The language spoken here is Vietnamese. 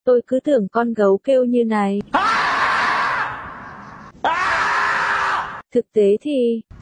Tôi cứ tưởng con gấu kêu như này. Thực tế thì